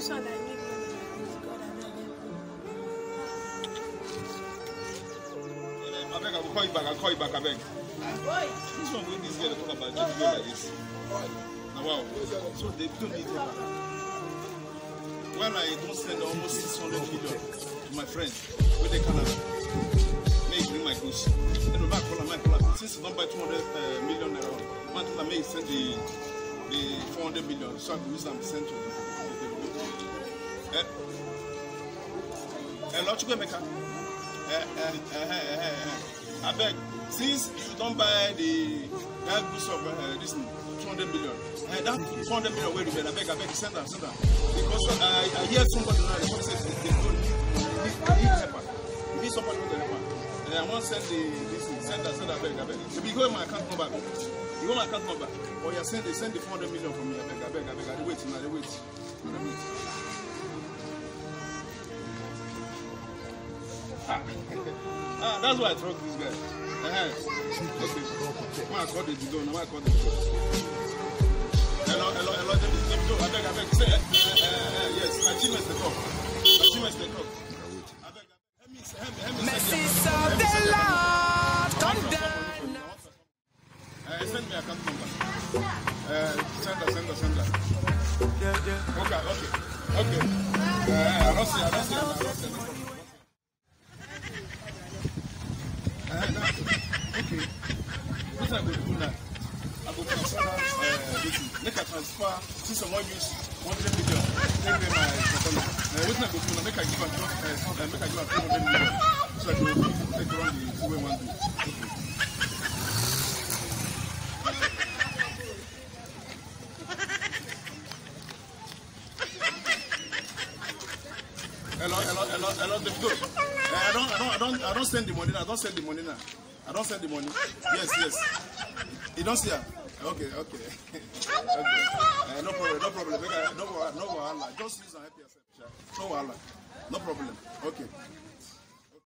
this one I need money. I beg, I will call you back. I'll call you back. I beg. This one with this girl talk about davido like this. Now wow. So they don't need help. When I don't send almost 600 million to my friend with the Canada, may bring my goods. Then my call, since you don't buy 200 million naira, man, I may send the 400 million, so I can use them to send to the I beg, since you don't buy the goods of this 200 million, that 400 million where you I beg, send them. Because I hear somebody now, they says they don't need help. You need somebody with the help. And I want to send send that, I beg. So you go in my account number. You go my account number. Or you send the 400 million from me, I beg. I wait. That's why I trust this guy. Okay. I call the video. Now I call the video. Hello, Davido. I beg. Say, yes, Chimex the talk. I beg. Message of the Lord, come down. Send me account number. Send her. Okay. I don't see. Okay. What I go do now? I go transfer make a transfer since someone use 100 million. Take me my company. What I go do now? Make a give a 200 million. So I go take around the 2-way-1 do. Hello, Davido. I don't send the money now. I don't send the money. Yes. You don't see her? Okay. No problem. No wahala. Just use and help yourself. No wahala. No problem. Okay.